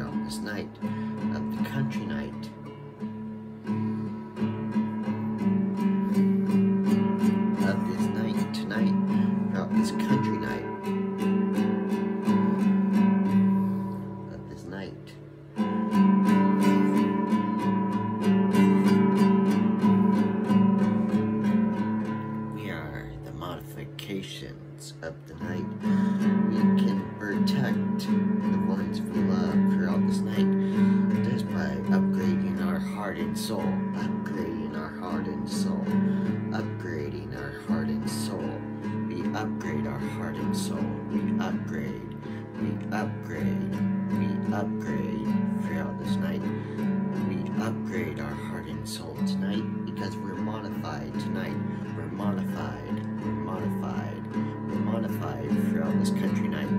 throughout this night of the country night. Of this night tonight, throughout this country night. Of this night. We are the modifications of the night. We can protect the ones we love throughout this night just by upgrading our heart and soul. Upgrading our heart and soul. Upgrading our heart and soul. We upgrade our heart and soul. We upgrade. We upgrade. We upgrade throughout this night. We upgrade our heart and soul tonight because we're modified tonight. We're modified. We're modified. We're modified throughout this country night.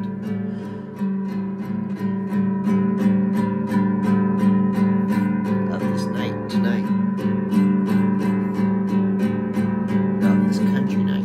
Of this night tonight. Of this country night.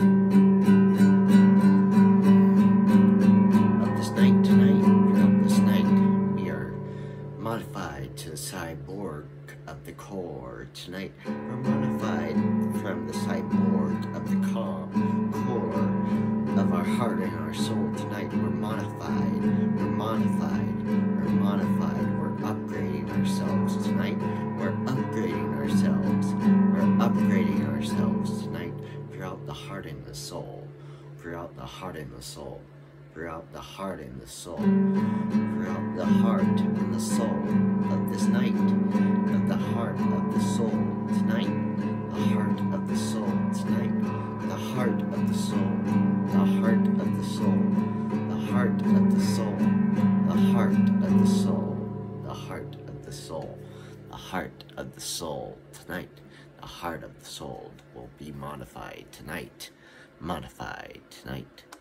Of this night tonight. Throughout this night, we are modified to the cyborg of the core tonight. We're modified from the cyborg of the core of our heart and our soul tonight. We're modified. We're modified. We're modified. We're upgrading ourselves tonight. We're upgrading ourselves. We're upgrading ourselves tonight throughout the heart and the soul. Throughout the heart and the soul. Throughout the heart and the soul. Throughout the heart and the soul of this night. Of the heart of the soul tonight. The heart of the soul tonight. The heart of the soul. The heart of the soul. The heart of the soul. The heart of the soul. The heart of the soul. The heart of the soul tonight. The heart of the soul will be modified tonight. Modified tonight.